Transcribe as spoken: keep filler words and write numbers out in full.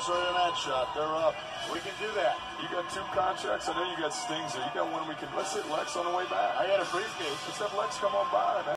Close right on that shot. They're up. We can do that. You got two contracts. I know you got Stings there. You got one we can. Let's hit Lex on the way back. I got a briefcase. Let's have Lex come on by, man.